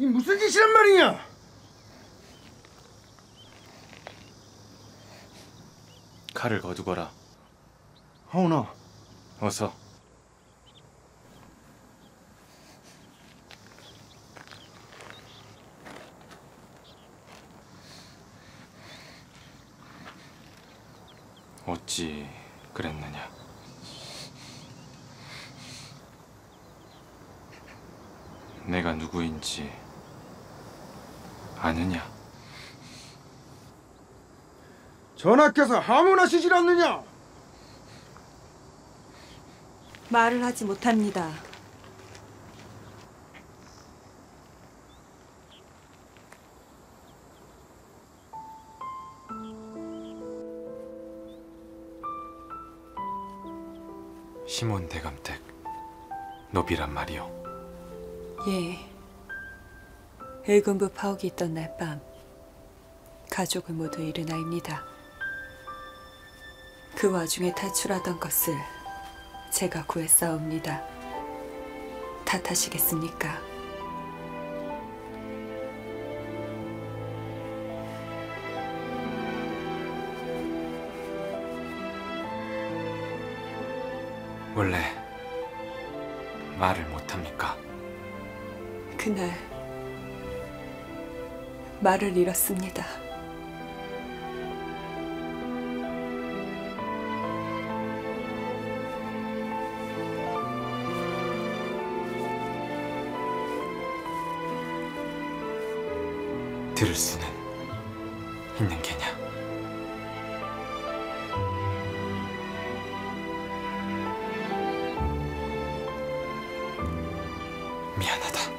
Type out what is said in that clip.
이 무슨 짓이란 말이냐? 칼을 거두거라. 하오나. 어서. 어찌 그랬느냐? 내가 누구인지 아느냐? 전하께서 하문하시질 않느냐? 말을 하지 못합니다. 시몬 대감택, 노비란 말이오. 예. 일군부 파옥이 있던 날 밤 가족을 모두 잃은 아입니다. 그 와중에 탈출하던 것을 제가 구했사옵니다. 탓하시겠습니까? 원래 말을 못합니까? 그날 말을 잃었습니다. 들을 수는 있는 게냐? 미안하다.